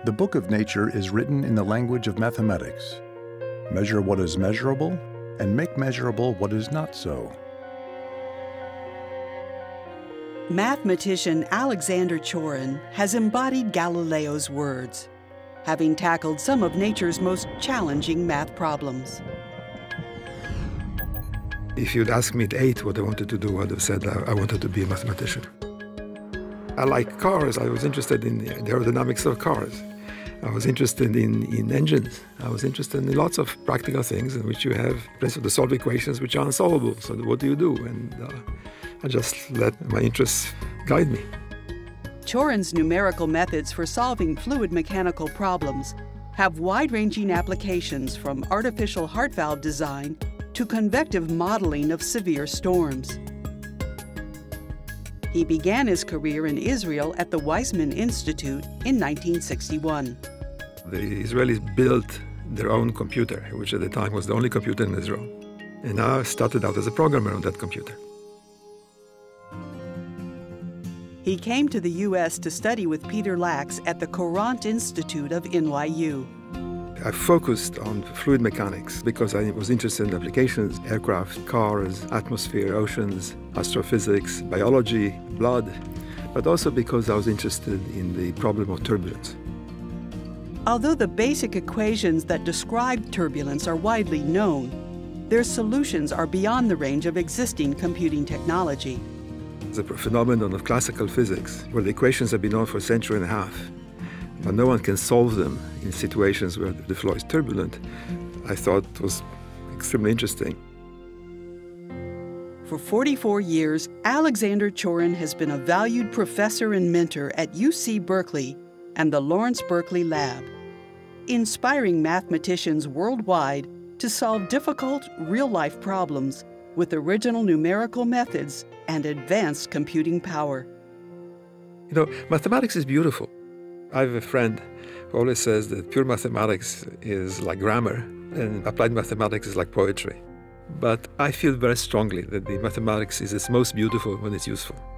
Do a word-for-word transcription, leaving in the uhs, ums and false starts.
The book of nature is written in the language of mathematics. Measure what is measurable, and make measurable what is not so. Mathematician Alexandre Chorin has embodied Galileo's words, having tackled some of nature's most challenging math problems. If you'd asked me at eight what I wanted to do, I'd have said I wanted to be a mathematician. I like cars. I was interested in the aerodynamics of cars. I was interested in, in engines. I was interested in lots of practical things in which you have principles to solve equations which are unsolvable. So what do you do? And uh, I just let my interests guide me. Chorin's numerical methods for solving fluid mechanical problems have wide-ranging applications from artificial heart valve design to convective modeling of severe storms. He began his career in Israel at the Weizmann Institute in nineteen sixty-one. The Israelis built their own computer, which at the time was the only computer in Israel. And I started out as a programmer on that computer. He came to the U S to study with Peter Lax at the Chorin Institute of N Y U. I focused on fluid mechanics because I was interested in applications, aircraft, cars, atmosphere, oceans, astrophysics, biology, blood, but also because I was interested in the problem of turbulence. Although the basic equations that describe turbulence are widely known, their solutions are beyond the range of existing computing technology. It's a phenomenon of classical physics, where the equations have been known for a century and a half, but no one can solve them in situations where the flow is turbulent. I thought it was extremely interesting. For forty-four years, Alexandre Chorin has been a valued professor and mentor at U C Berkeley and the Lawrence Berkeley Lab, inspiring mathematicians worldwide to solve difficult, real-life problems with original numerical methods and advanced computing power. You know, mathematics is beautiful. I have a friend who always says that pure mathematics is like grammar and applied mathematics is like poetry. But I feel very strongly that the mathematics is its most beautiful when it's useful.